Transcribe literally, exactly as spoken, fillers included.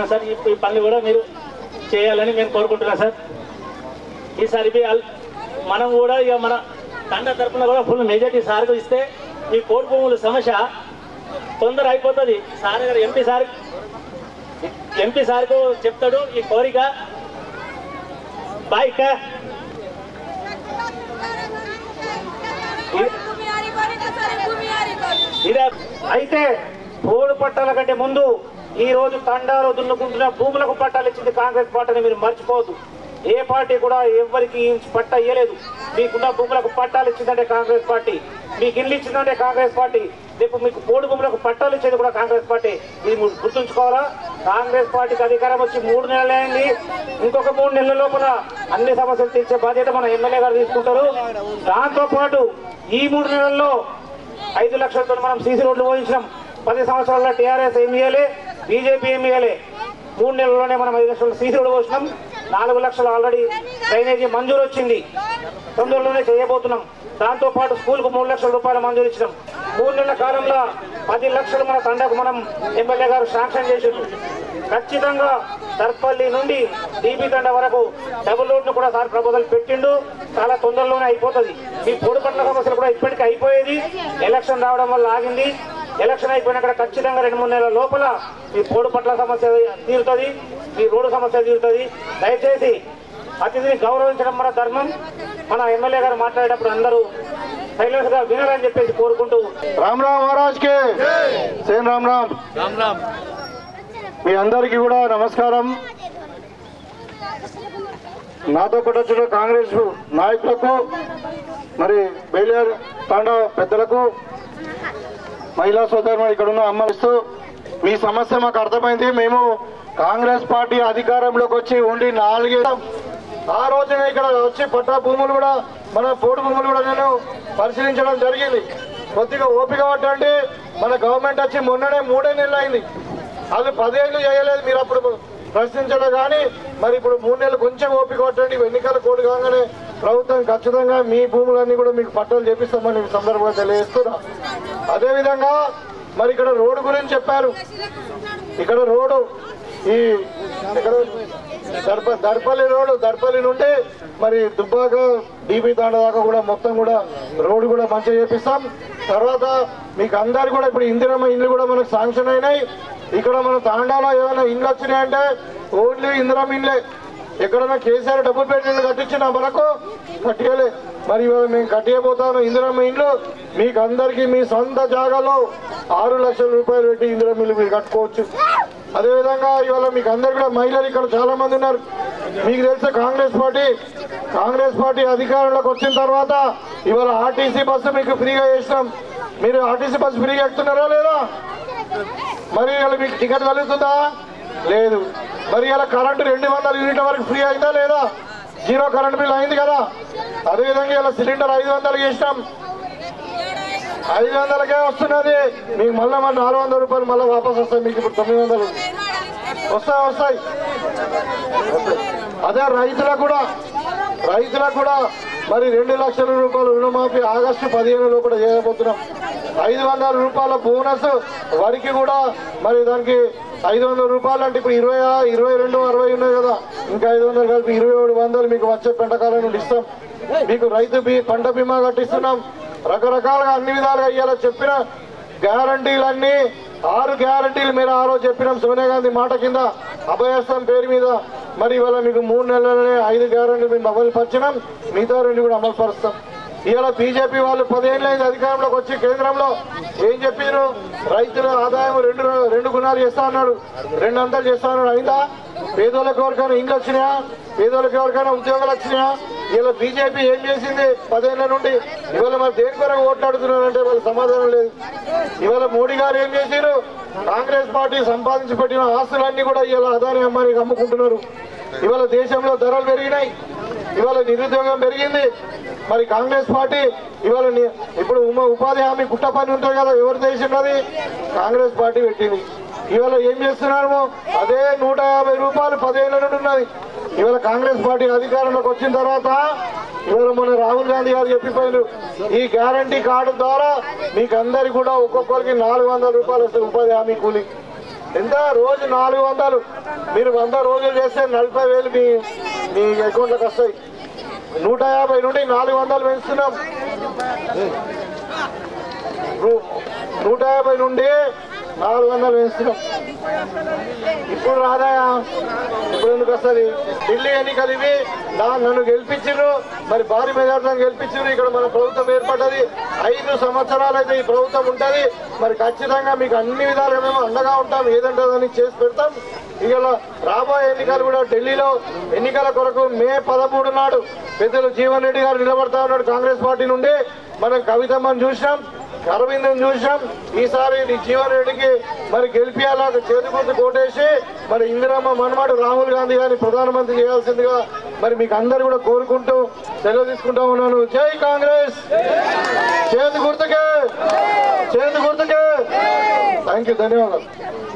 Sir ఈ పనులు కూడా మీరు చేయాలని నేను కోరుకుంటున్నాను సార్. ఈసారి మనం కూడా ఇక మన తండ తరఫున కూడా ఫుల్ మెజార్టీ సార్కు ఇస్తే ఈ కోడి భూముల సమస్య తొందర అయిపోతుంది. సార్ గారు ఎంపీ సార్ ఎంపీ సార్కు చెప్తాడు ఈ కోరిక. బాయ్ కా అయితే పోడు పట్టాల కంటే ముందు ఈ రోజు తండాలు దున్నుకుంటున్న భూములకు పట్టాలు ఇచ్చింది కాంగ్రెస్ పార్టీని మీరు మర్చిపోవద్దు. ఏ పార్టీ కూడా ఎవరికి పట్ట ఇవ్వలేదు. మీకున్న భూములకు పట్టాలు ఇచ్చిందంటే కాంగ్రెస్ పార్టీ, మీకు ఇల్లు ఇచ్చిందంటే కాంగ్రెస్ పార్టీ, రేపు మీకు పోడు భూములకు పట్టాలు ఇచ్చేది కూడా కాంగ్రెస్ పార్టీ. ఇది గుర్తుంచుకోవాలా. కాంగ్రెస్ పార్టీకి అధికారం వచ్చి మూడు నెలలు అయింది. ఇంకొక మూడు నెలల లోపల అన్ని సమస్యలు తీర్చే బాధ్యత మన ఎమ్మెల్యే గారు తీసుకుంటారు. దాంతో పాటు ఈ మూడు నెలల్లో ఐదు లక్షలతో మనం సీసీ రోడ్లు పోయించినాం. పది సంవత్సరాల్లో టీఆర్ఎస్ ఏమి ఇవ్వాలి, బీజేపీ ఏమి ఇవ్వాలి. మూడు నెలల్లోనే మనం ఐదు లక్షల సీసీ రోడ్డు పోసినాం. నాలుగు లక్షలు ఆల్రెడీ డ్రైనేజీ మంజూరు వచ్చింది, తొందరలోనే చేయబోతున్నాం. దాంతో పాటు స్కూల్ కు మూడు లక్షల రూపాయలు మంజూరు ఇచ్చినాం. మూడు నెలల కాలంలో పది లక్షలు మన తండకు మనం ఎమ్మెల్యే గారు శాంక్షన్ చేసిండ్రు. ఖచ్చితంగా దర్పల్లి నుండి డీబీ తండ వరకు డబుల్ రోడ్ను కూడా సార్ ప్రపోజల్ పెట్టిండు. చాలా తొందరలోనే అయిపోతుంది. మీ పొడి పట్ల సమస్యలు కూడా ఇప్పటికీ అయిపోయేది. ఎలక్షన్ రావడం వల్ల ఆగింది. ఎలక్షన్ అయిపోయినాక ఖచ్చితంగా రెండు మూడు నెలల లోపల మీ పోడు పట్ల సమస్య తీరుతుంది, మీ రోడ్డు సమస్య తీరుతుంది. దయచేసి అతిథిని గౌరవించడం మన ధర్మం. మన ఎమ్మెల్యే గారు మాట్లాడేటప్పుడు అందరూ సైలెన్స్ గా వినాలని చెప్పేసి కోరుకుంటూ రామ్ రామ్ మహారాజ్ కే సేన్ రామ్ రామ్ రామ్ రామ్. మీ అందరికీ కూడా నమస్కారం. నాతో పాటు వచ్చిన కాంగ్రెస్ నాయకులకు, మరి బేలియార్ తాండా పెద్దలకు, మహిళా సోదరులు ఇక్కడ ఉన్న అమ్మలిస్తూ, మీ సమస్య మాకు అర్థమైంది. మేము కాంగ్రెస్ పార్టీ అధికారంలోకి వచ్చి ఉండి నాలుగే ఆ రోజున ఇక్కడ వచ్చి పట్టా భూములు కూడా, మన పోటు భూములు కూడా నేను పరిశీలించడం జరిగింది. కొద్దిగా ఓపిక పట్టండి. మన గవర్నమెంట్ వచ్చి మొన్ననే మూడే నెలలు అయింది. అది పదేళ్ళు చేయలేదు. మీరు అప్పుడు ప్రశ్నించడం కానీ మరి ఇప్పుడు మూడు నెలలు కొంచెం ఓపిక పట్టండి. ఎన్నికల కోడ్ కాగానే ప్రభుత్వం ఖచ్చితంగా మీ భూములన్నీ కూడా మీకు పట్టాలు చేపిస్తామని సందర్భంగా తెలియజేస్తున్నా. అదేవిధంగా మరి ఇక్కడ రోడ్డు గురించి చెప్పారు. ఇక్కడ రోడ్డు ఈ ఇక్కడ దర్ప దర్పల్లి రోడ్డు దర్పల్లి నుండి మరి దుబ్బాక డీబీ తాండ దాకా కూడా మొత్తం కూడా రోడ్డు కూడా మంచిగా చేపిస్తాం. తర్వాత మీకు అందరు కూడా ఇప్పుడు ఇందిరమ్మ ఇల్లు కూడా మనకు శాంక్షన్ అయినాయి. ఇక్కడ మన తాండాలో ఏమైనా ఇల్లు వచ్చినాయంటే ఓన్లీ ఇందిరమ్మ ఇల్లే. ఎక్కడైనా కేసీఆర్ డబ్బులు పెట్టి కట్టించిన మనకు కట్టియలే. మరి ఇవాళ మేము కట్టియబోతాను ఇందిరమ్మ ఇల్లు. మీకు అందరికీ మీ సొంత జాగాలో ఆరు లక్షల రూపాయలు పెట్టి ఇందిరమ్మ ఇల్లు మీరు కట్టుకోవచ్చు. అదేవిధంగా ఇవాళ మీకు అందరు కూడా మహిళలు ఇక్కడ చాలా మంది ఉన్నారు. మీకు తెలిసే కాంగ్రెస్ పార్టీ కాంగ్రెస్ పార్టీ అధికారంలోకి వచ్చిన తర్వాత ఇవాళ ఆర్టీసీ బస్సు మీకు ఫ్రీగా చేసినాం. మీరు ఆర్టీసీ బస్సు ఫ్రీగా ఎక్కుతున్నారా లేదా? మరి ఇవాళ మీకు టికెట్ కలుగుతుందా? లేదు. మరి ఇలా కరెంటు రెండు వందల యూనిట్ల వరకు ఫ్రీ అయిందా లేదా? జీరో కరెంట్ బిల్ అయింది కదా. అదేవిధంగా ఇలా సిలిండర్ ఐదు వందలు చేసినాం. ఐదు వందలకే వస్తున్నది. మీకు మళ్ళీ మళ్ళీ నాలుగు వందల రూపాయలు మళ్ళీ వాపస్ వస్తాయి. మీకు ఇప్పుడు తొమ్మిది వందలు వస్తాయి వస్తాయి అదే రైతులకు కూడా రైతులకు కూడా మరి రెండు లక్షల రూపాయలు రుణమాఫీ ఆగస్టు పదిహేనులో కూడా చేయబోతున్నాం. ఐదు వందల రూపాయల బోనస్ వరికి కూడా మరి దానికి ఐదు వందల రూపాయలు అంటే ఇప్పుడు ఇరవై ఇరవై రెండు అరవై ఉన్నాయి కదా, ఇంకా ఐదు వందలు కలిపి ఇరవై ఏడు వందలు మీకు వచ్చే పెంటకాలం నుండి ఇస్తాం. మీకు రైతు బీ పంట బీమా కట్టిస్తున్నాం. రకరకాలుగా అన్ని విధాలుగా ఇవాళ చెప్పిన గ్యారంటీలన్నీ ఆరు గ్యారంటీలు మీరు ఆ రోజు చెప్పినాం సోనియా గాంధీ మాట కింద అభయస్థం పేరు మీద. మరి ఇవాళ మీకు మూడు నెలలనే ఐదు గ్యారంటీలు మేము అమలు పరిచినాం. మిగతా రెండు కూడా అమలు పరుస్తాం. ఇవాళ బీజేపీ వాళ్ళు పదేళ్ళు అయింది అధికారంలోకి వచ్చి కేంద్రంలో ఏం చెప్పారు? రైతుల ఆదాయం రెండు రెండు గుణాలు చేస్తా అన్నాడు, రెండు అంతలు చేస్తా అన్నాడు. అయిందా? పేదోళ్ళకి ఎవరికైనా ఇండ్లు వచ్చినాయా? పేదోళ్ళకి ఎవరికైనా ఉద్యోగాలు వచ్చినాయా? ఇలా బీజేపీ ఏం చేసింది పదేళ్ల నుండి? ఇవాళ మరి దేని కొరకు ఓట్లాడుతున్నారంటే వాళ్ళ సమాధానం లేదు. ఇవాళ మోడీ గారు ఏం చేశారు? కాంగ్రెస్ పార్టీ సంపాదించి పెట్టిన ఆస్తులన్నీ కూడా ఇవాళ అదాని అంబానీకి అమ్ముకుంటున్నారు. ఇవాళ దేశంలో ధరలు పెరిగినాయి. ఇవాళ నిరుద్యోగం పెరిగింది. మరి కాంగ్రెస్ పార్టీ ఇవాళ ఇప్పుడు ఉపాధి హామీ గుట్ట పని ఉంటుంది కదా, ఎవరు చేసినది? కాంగ్రెస్ పార్టీ పెట్టింది. ఇవాళ ఏం చేస్తున్నాము? అదే నూట యాభై రూపాయలు పదిహేను నుండి ఉన్నది. ఇవాళ కాంగ్రెస్ పార్టీ అధికారంలోకి వచ్చిన తర్వాత ఇవాళ మన రాహుల్ గాంధీ గారు చెప్పిపోయారు, ఈ గ్యారంటీ కార్డు ద్వారా మీకు అందరికి కూడా ఒక్కొక్కరికి నాలుగు వందల రూపాయలు వస్తాయి ఉపాధి హామీ కూలి. ఎంత రోజు నాలుగు వందలు మీరు వంద రోజులు చేస్తే నలభై వేలు మీ మీ అకౌంట్లోకి వస్తాయి. నూట యాభై నుండి నాలుగు వందలు పెంచుతున్నాం. నూట యాభై నుండి నాలుగు వందలు పెంచుతున్నాం. ఇప్పుడు రాదాయా? ఇప్పుడు ఎందుకు వస్తుంది? ఢిల్లీ ఎన్నికలు ఇవి. నన్ను గెలిపించారు, మరి భారీ మెజార్టీలను గెలిపించారు. ఇక్కడ మన ప్రభుత్వం ఏర్పడ్డది. ఐదు సంవత్సరాలు అయితే ఈ ప్రభుత్వం ఉంటుంది. మరి ఖచ్చితంగా మీకు అన్ని విధాలుగా మేము అండగా ఉంటాం. ఏదంటే దాన్ని చేసి పెడతాం. ఇవాళ రాబోయే ఎన్నికలు కూడా ఢిల్లీలో ఎన్నికల కొరకు మే పదమూడు నాడు పెద్దలు జీవన్ రెడ్డి గారు నిలబడతా ఉన్నాడు కాంగ్రెస్ పార్టీ నుండి. మనం కవితమ్మని చూసినాం, అరవింద్ చూసాం. ఈసారి జీవన్ రెడ్డికి మరి గెలిపియాలా చేతి గుర్తు కోటేసి మరి ఇందిరమ్మ మనమాడు రాహుల్ గాంధీ గారిని ప్రధానమంత్రి చేయాల్సిందిగా మరి మీకు అందరు కూడా కోరుకుంటూ సెలవు తీసుకుంటా ఉన్నాను. జై కాంగ్రెస్, చేతి గుర్తుకే, చేతి గుర్తుకే. థ్యాంక్ యూ, ధన్యవాదాలు.